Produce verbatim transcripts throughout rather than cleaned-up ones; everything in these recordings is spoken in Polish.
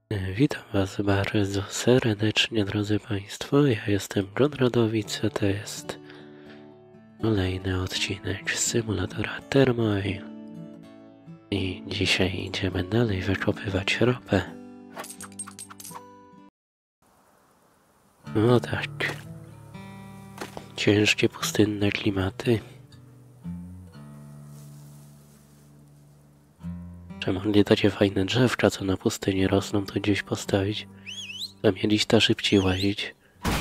Witam Was bardzo serdecznie, drodzy Państwo. Ja jestem Konradowic, a to jest kolejny odcinek z symulatora Thermowil. I dzisiaj idziemy dalej wykopywać ropę. No tak. Ciężkie, pustynne klimaty. Że mogli takie fajne drzewka, co na pustyni rosną, to gdzieś postawić. Tam mieliś ta szybciej łazić.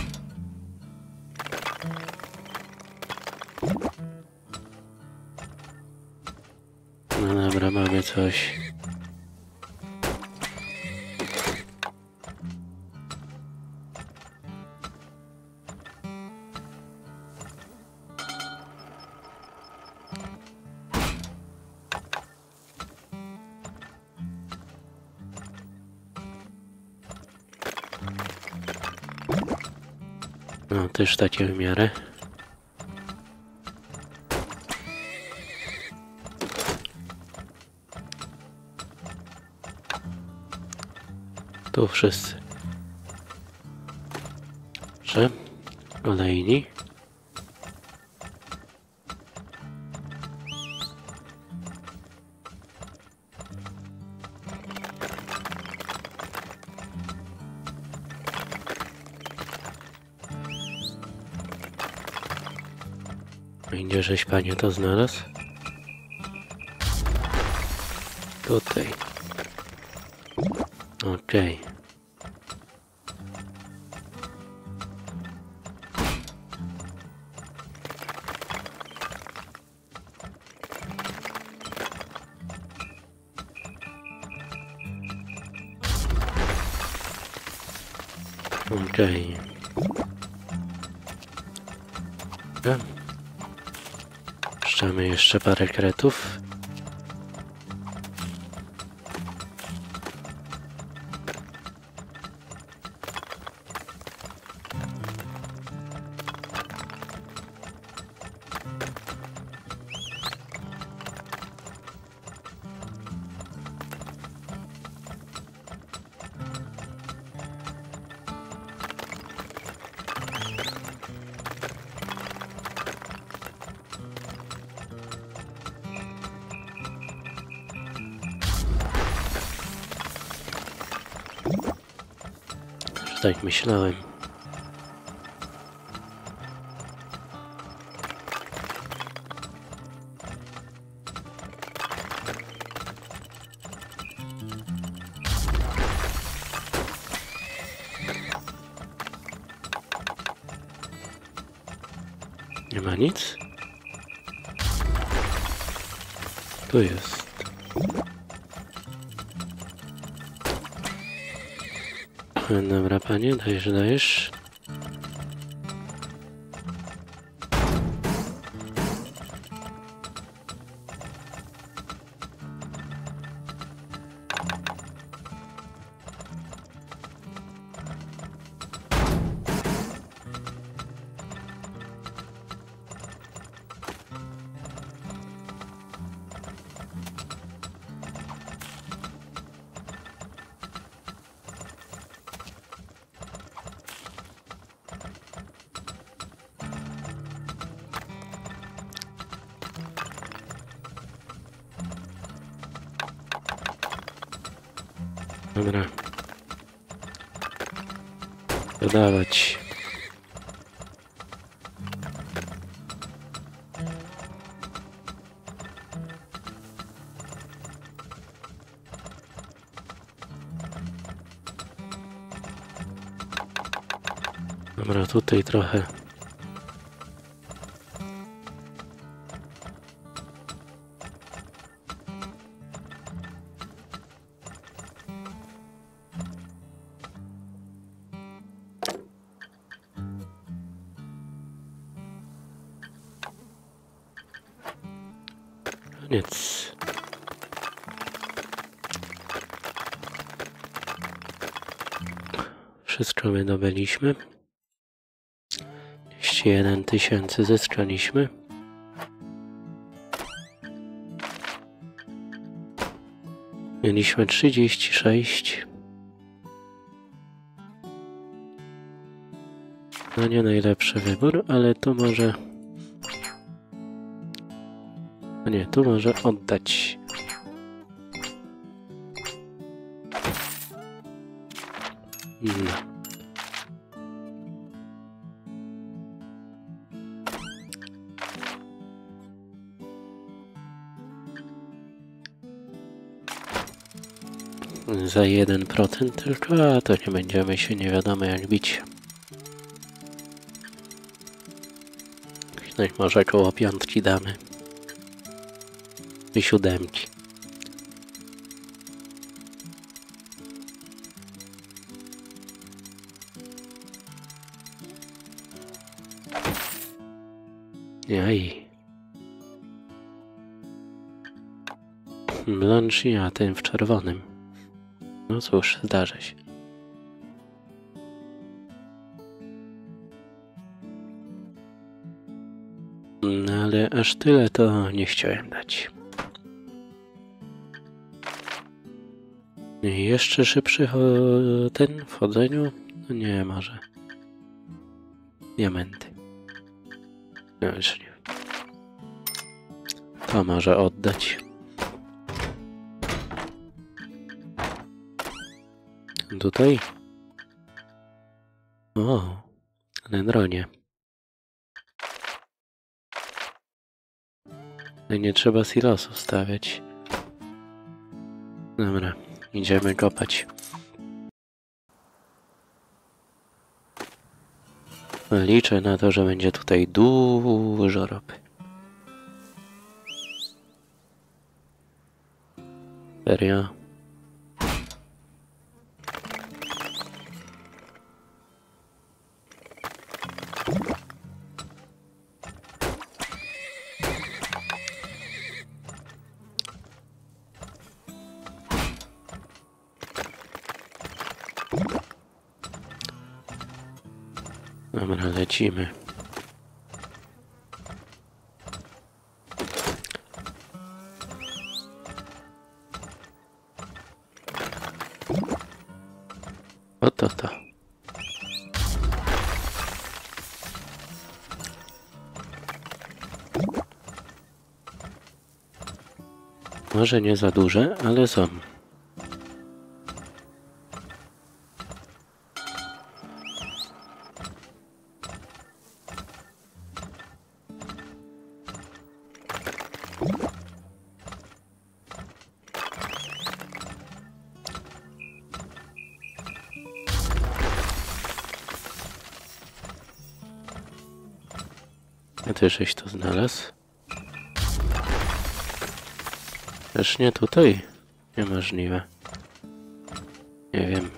No dobra, mamy coś. No, też takie w miarę. Tu wszyscy. Że? Kolejni. Gdzie żeś panie to znalazł? Tutaj. Okej. Okay. Okej. Okay. Puszczamy jeszcze parę kretów. Tak myślałem. Nie ma nic? Tu jest. Dobra, panie, dajesz, dajesz. Dobra. Dodawać. Dobra, tutaj trochę. Koniec. Wszystko wydobyliśmy. trzydzieści jeden tysięcy zyskaliśmy. Mieliśmy trzydzieści sześć. No nie najlepszy wybór, ale tu może... No nie, tu może oddać. No. Za jeden procent tylko, a to nie będziemy się nie wiadomo jak bić. No i może koło piątki damy. I siódemki. Jaj. Blanchi, a ten w czerwonym. No cóż, zdarza się. No ale aż tyle to nie chciałem dać. I jeszcze szybszy ten w chodzeniu? No nie, może. Diamenty. No już nie. To może oddać. Tutaj? O, Dendronie. Nie trzeba silosu stawiać. Dobra, idziemy kopać. Liczę na to, że będzie tutaj dużo ropy. Serio? Dobra, lecimy. Oto to. Może nie za duże, ale są. A ty żeś to znalazł? Też nie tutaj? Niemożliwe. Nie wiem.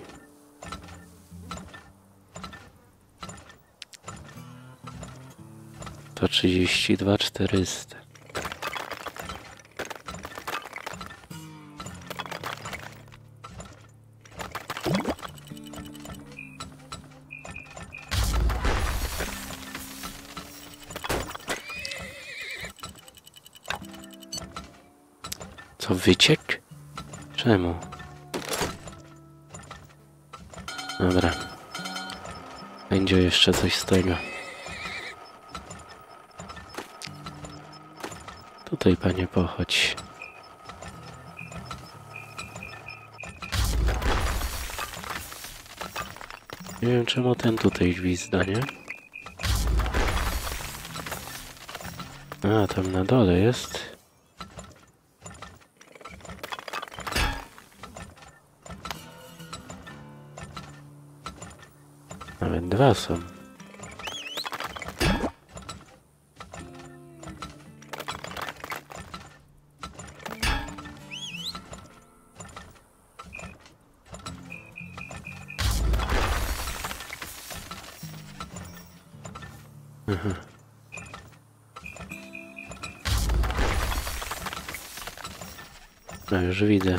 To trzydzieści dwa czterysta. Co, wyciekł? Czemu? Dobra. Będzie jeszcze coś z tego. Tutaj, panie, pochodź. Nie wiem, czemu ten tutaj gwizda, nie? A, tam na dole jest. Nawet dwa są. Aha. No już widzę.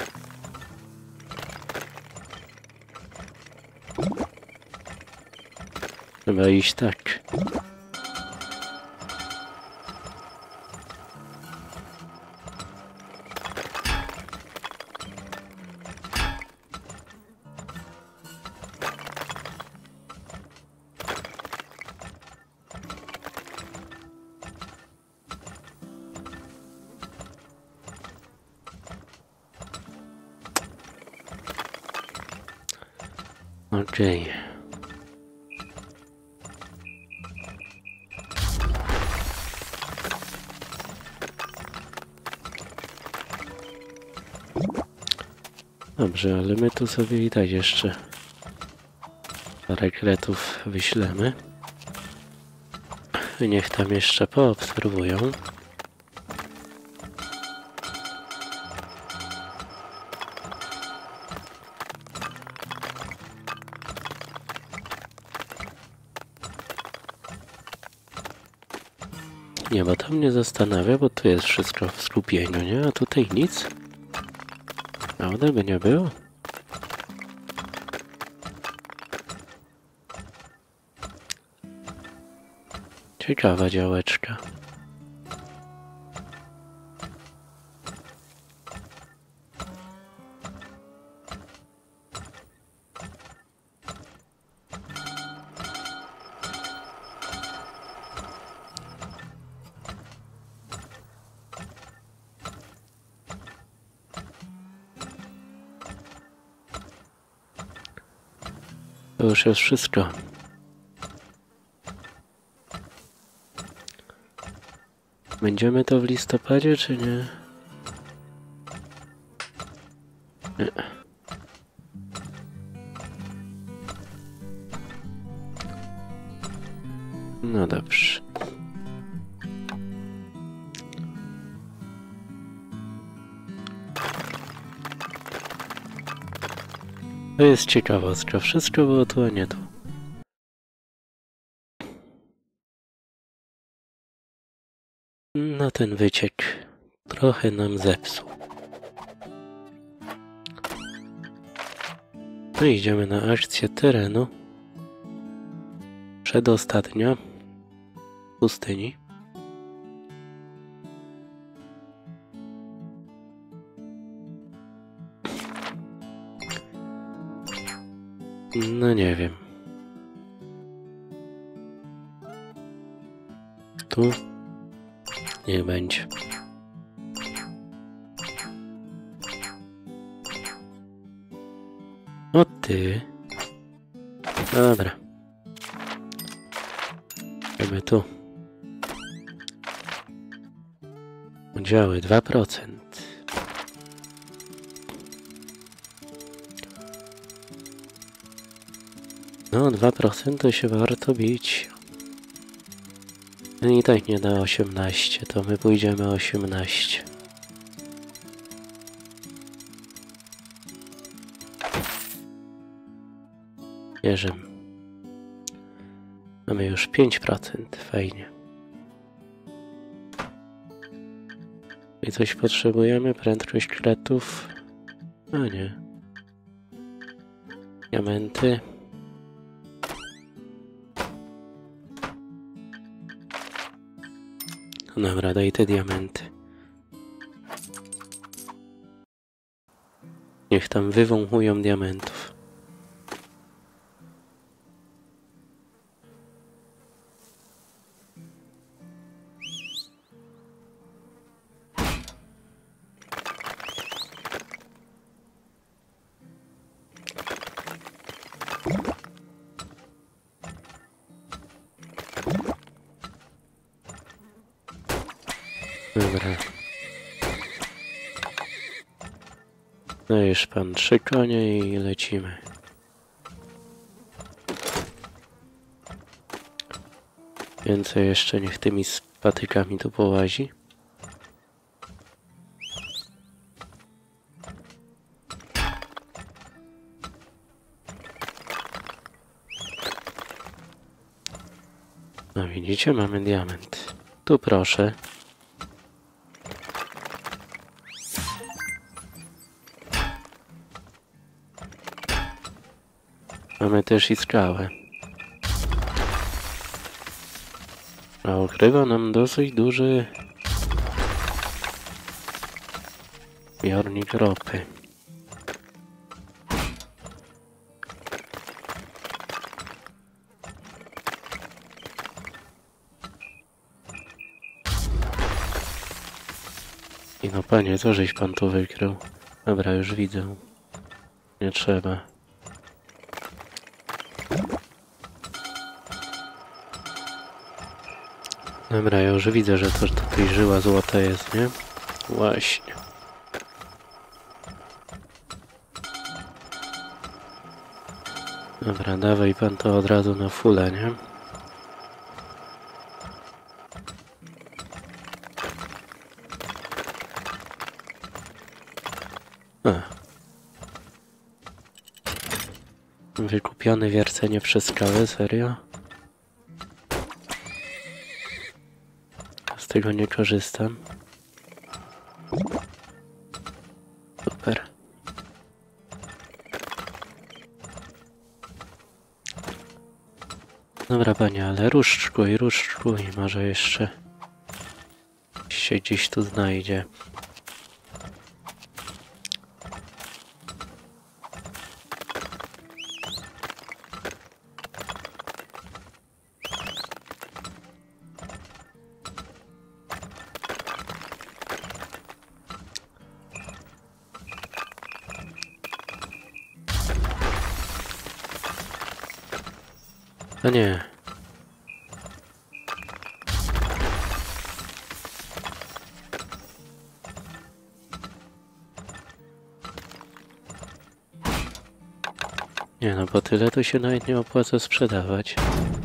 Trzeba iść tak. Okej. Dobrze, ale my tu sobie i tak jeszcze parę kretów wyślemy. Niech tam jeszcze poobserwują. Nie, bo to mnie zastanawia, bo tu jest wszystko w skupieniu, nie? A tutaj nic? Prawda by nie było? Ciekawa działeczka. To już jest wszystko. Będziemy to w listopadzie, czy nie? Nie. No dobrze. To jest ciekawostka. Wszystko było tu, a nie tu. No ten wyciek trochę nam zepsuł. No i idziemy na akcję terenu. Przedostatnia w pustyni. No nie wiem. Tu niech będzie. O ty. Dobra. Idziemy tu. Udziały dwa procent. No, dwa procent to się warto bić. No i tak nie da osiemnaście, to my pójdziemy osiemnaście. Bierzemy. Mamy już pięć procent, fajnie. I coś potrzebujemy? Prędkość kretów? No nie. Diamenty. Dobra, daj te diamenty. Niech tam wywąchują diamentów. Dobra. No już pan trzy konie i lecimy. Więcej jeszcze niech tymi patykami tu połazi. No widzicie, mamy diament. Tu proszę. Mamy też i skałę. A ukrywa nam dosyć duży zbiornik ropy. I no panie, co żeś pan tu wykrył? Dobra, już widzę. Nie trzeba. Dobra, ja już widzę, że to tutaj żyła złota jest, nie? Właśnie. Dobra, dawaj pan to od razu na fulę, nie? A. Wykupione wiercenie przez skałę, serio? Z tego nie korzystam. Super. Dobra panie, ale ruszczkuj, ruszczkuj, może jeszcze się gdzieś tu znajdzie. No nie. Nie no, bo tyle to się nawet nie opłaca sprzedawać.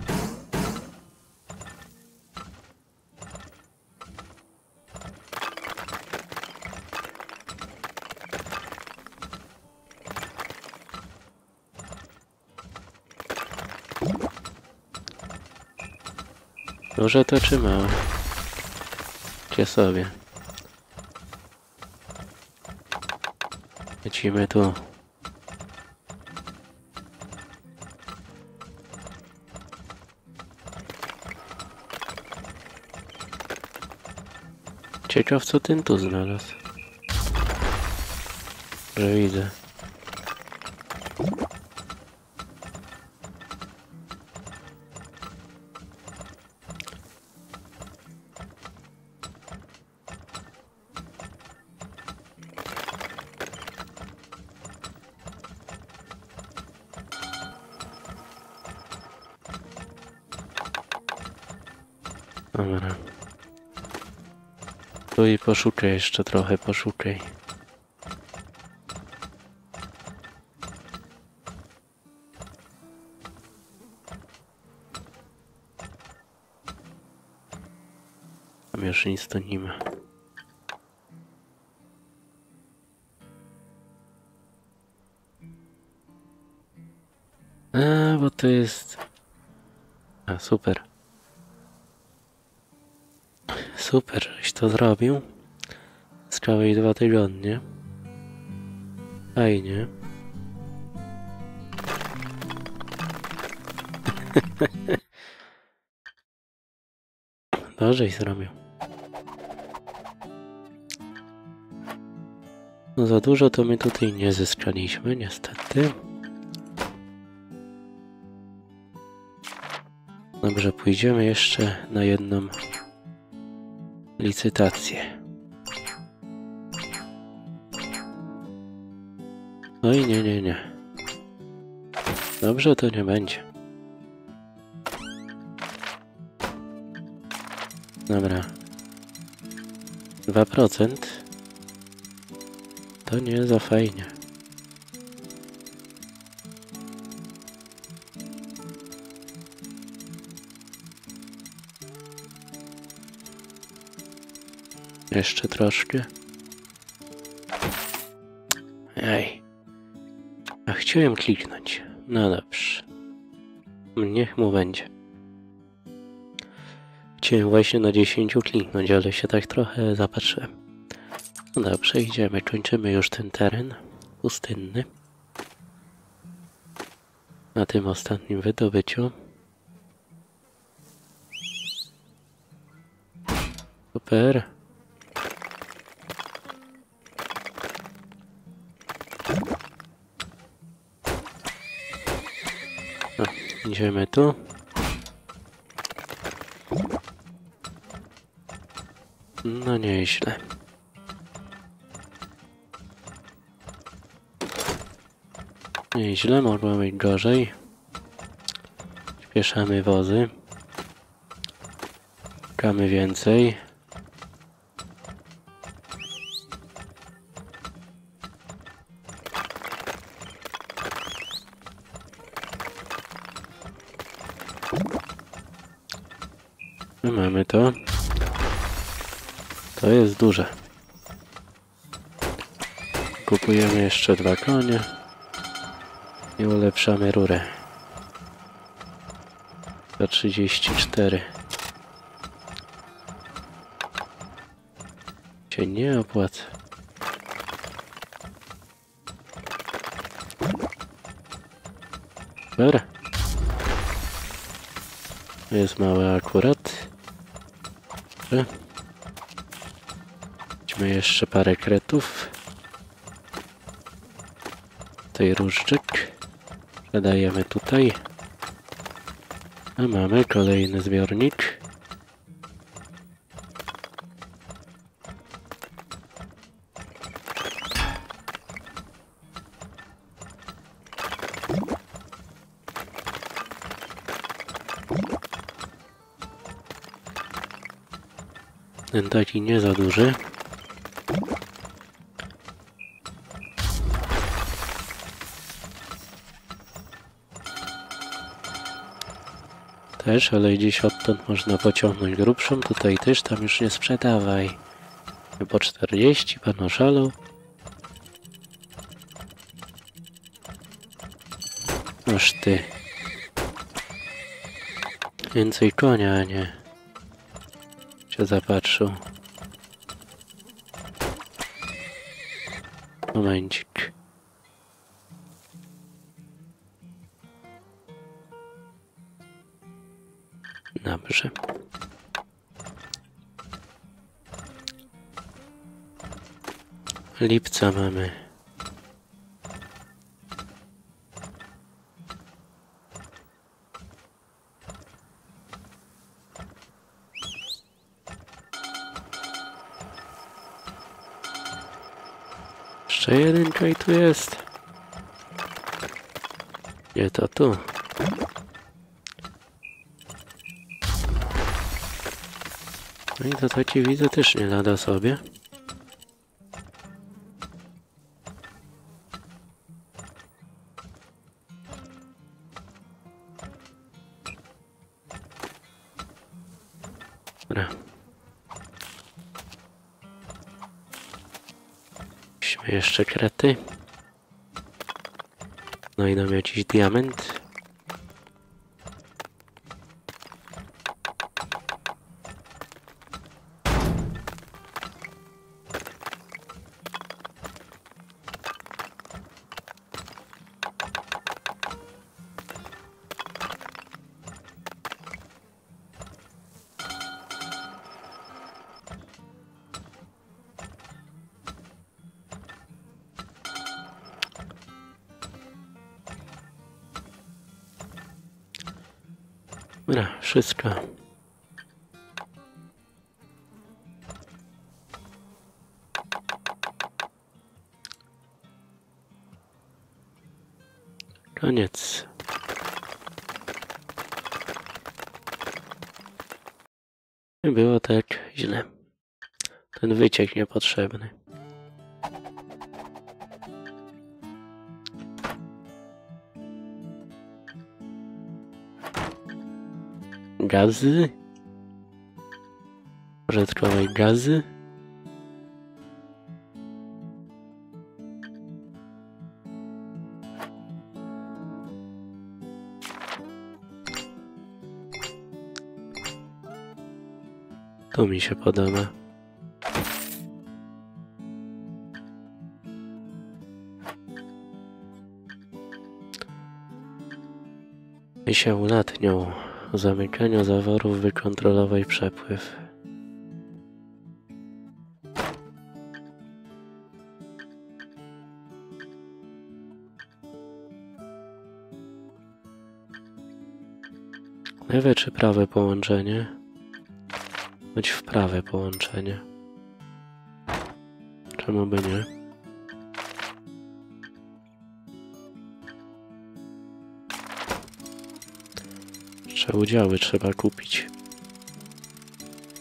Duże to czy małe? Gdzie sobie? Lecimy tu. Ciekaw co ten tu znalazł. Że widzę. Dobra. Tu i poszukaj jeszcze trochę, poszukaj. Tam już nic tu nie ma. A, bo to jest... A, super. Super, żeś to zrobił. Skałej dwa tygodnie. Fajnie. Dobrześ zrobił. No za dużo to my tutaj nie zyskaliśmy, niestety. Dobrze, pójdziemy jeszcze na jedną licytację. Oj, nie, nie, nie. Dobrze to nie będzie. Dobra. dwa procent. To nie za fajnie. Jeszcze troszkę. Ej. A chciałem kliknąć. No dobrze. Niech mu będzie. Chciałem właśnie na dziesięciu kliknąć, ale się tak trochę zapatrzyłem. No dobrze, idziemy. Kończymy już ten teren pustynny. Na tym ostatnim wydobyciu. Super. No, idziemy tu. No nieźle. Nieźle, mogło być gorzej. Śpieszamy wozy. Szukamy więcej. No mamy to. To jest duże. Kupujemy jeszcze dwa konie i ulepszamy rurę. Za trzydzieści cztery. Się nie opłaca. Dobra. Jest małe akurat. Dobrze. Weźmy jeszcze parę kretów. Tutaj różdżyk. Przedajemy tutaj. A mamy kolejny zbiornik. Ten taki nie za duży. Też, ale gdzieś odtąd można pociągnąć grubszą. Tutaj też, tam już nie sprzedawaj. Po czterdzieści, pan oszalał. Noż ty. Więcej konia, a nie. Się zapatrzył. Momencik. Dobrze. Lipca mamy. Jeszcze jeden kaj tu jest. Nie, to tu. No i to taki widzę też nie lada sobie. Dobra. Weźmy jeszcze krety. No i nam jakiś diament. Dobra, wszystko. Koniec. Nie było tak źle. Ten wyciek niepotrzebny. Gazy? Użytkowej gazy? To mi się podoba. I się ulatnią. Zamykania zaworów, wykontrolowej przepływ. Lewe czy prawe połączenie? Być w prawe połączenie. Czemu by nie? Jeszcze udziały trzeba kupić.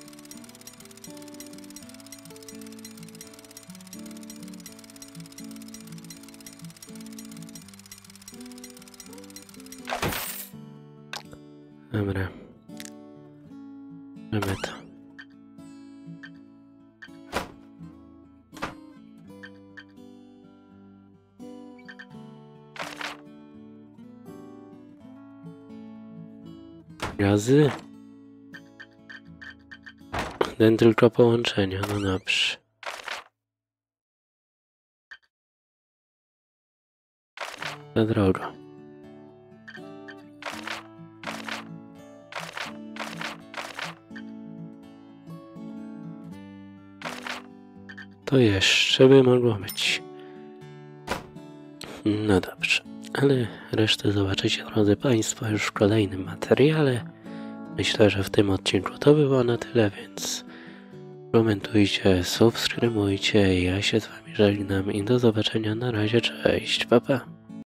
Dobra. Mamy to. Gazy? Ten tylko połączenia, no dobrze. Za drogo. To jeszcze by mogło być. No dobrze, ale resztę zobaczycie, drodzy Państwo, już w kolejnym materiale. Myślę, że w tym odcinku to było na tyle, więc komentujcie, subskrybujcie. Ja się z Wami żegnam i do zobaczenia. Na razie, cześć, pa pa.